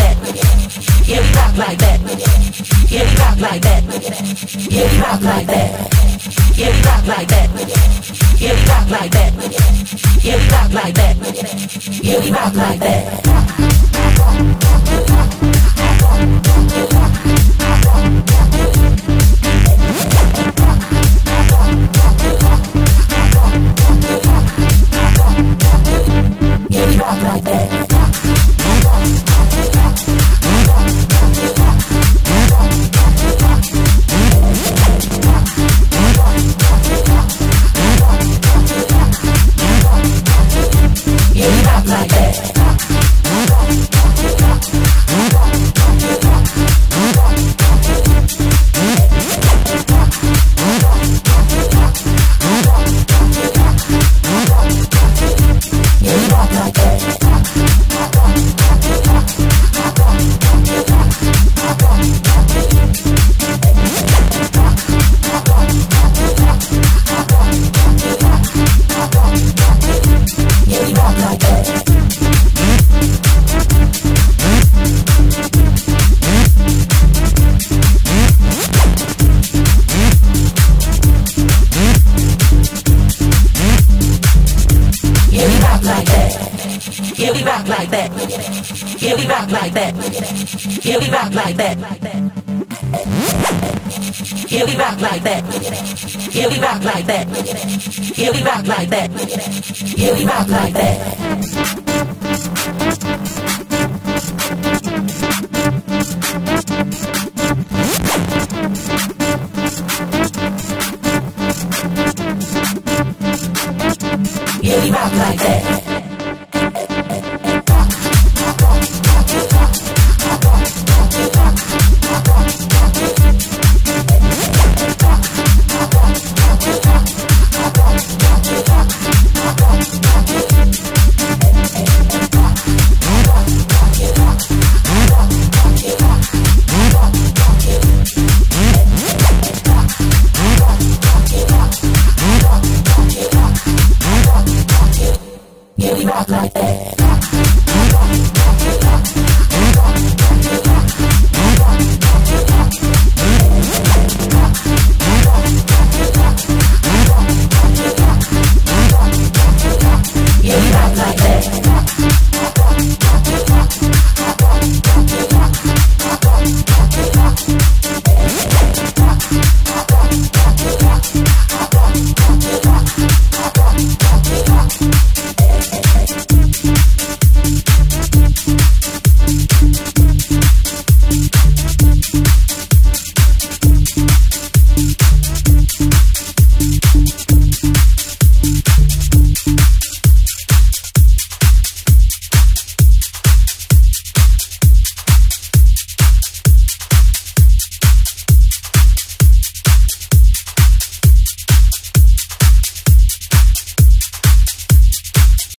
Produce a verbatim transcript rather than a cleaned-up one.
that. Yeah, we rock like that. Yeah, we rock like that. Yeah, we rock like that. Yeah, we rock like that. Yeah, we rock like that. Yeah, we rock like that. Yeah, we rock like that. Yeah, we rock like that. Yeah, we rock like that. Yeah, we rock like that. Yeah, we rock like that. Yeah, we rock like that. Yeah, we rock like that. Yeah, we rock like that. Yeah, we rock like that. Yeah, we rock like that.